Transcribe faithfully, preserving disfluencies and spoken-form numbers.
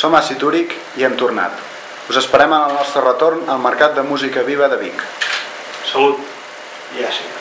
Som a Citúric i hem tornat. Us esperem en el nostre retorn al Mercat de Música Viva de Vic. Salut i èxit.